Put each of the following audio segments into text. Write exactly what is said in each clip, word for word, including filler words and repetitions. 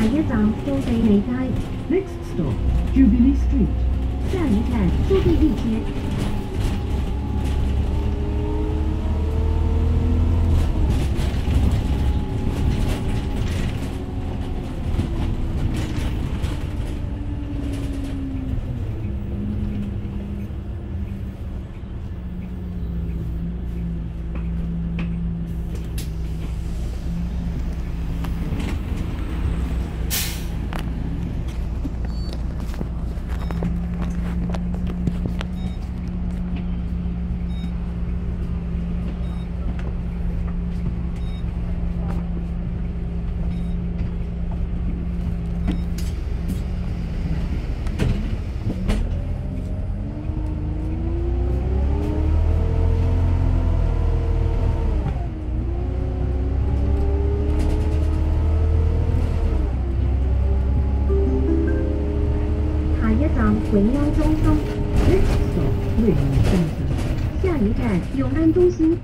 一站到地理街。 Next stop, Jubilee Street. 下一站苏必利街。永安中心。 Next stop, Wayne Center. 下一站永安中心。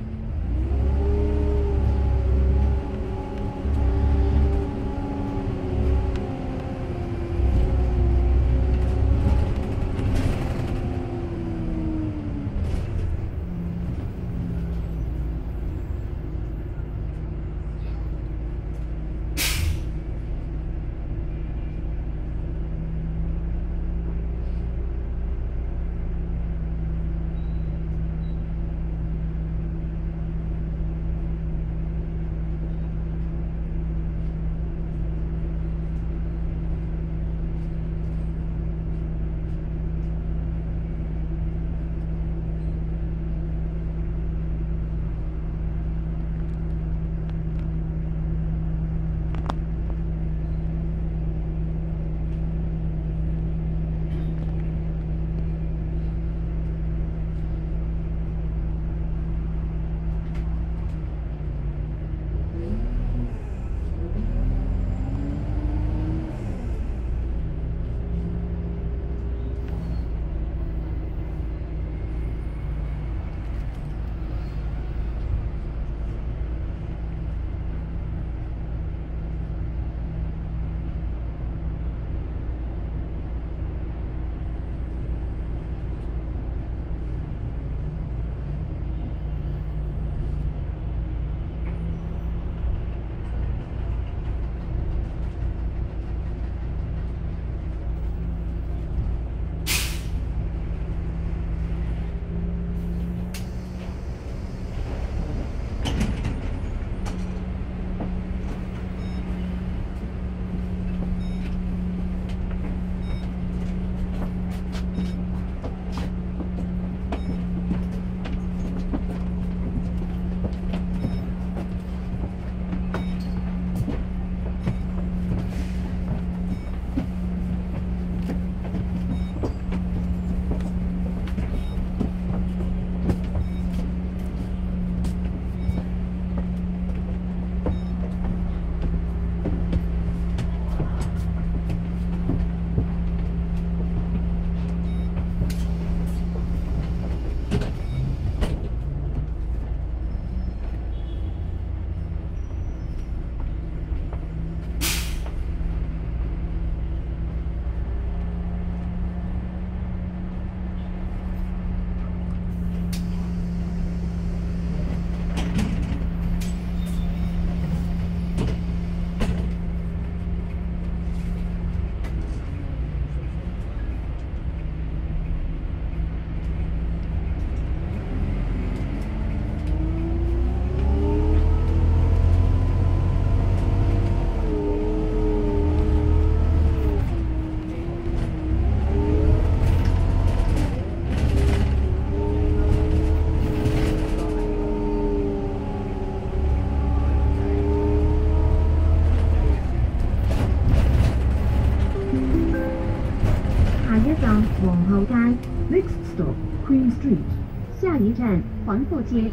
皇后街。 Next stop, Queen Street. 下一站环富街。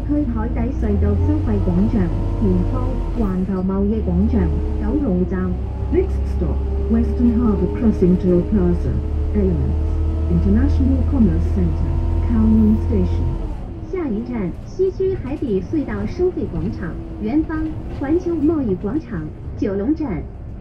區海底隧道收費廣場，前方環球貿易廣場，九號站。 Next stop, Western Harbour Crossing Toll Plaza, Elements, International Commerce Center, Kowloon Station. 下一站，西区海底隧道收费广场，元芳环球贸易广场，九龙站。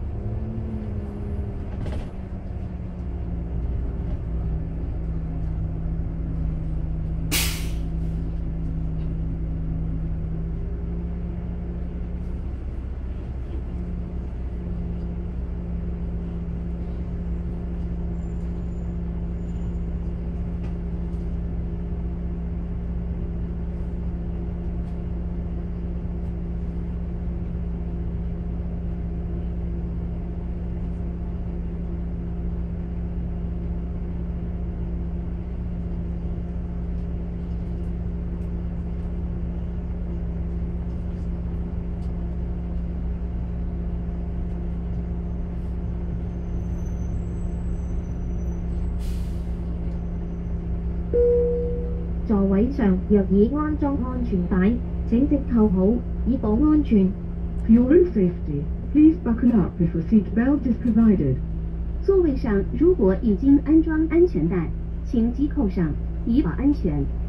座位上若已安裝安全帶，請即扣好，以保安全。 For your own safety, please buckle up if a seat belt is provided. 座位上如果已经安装安全带，请系扣上，以保安全。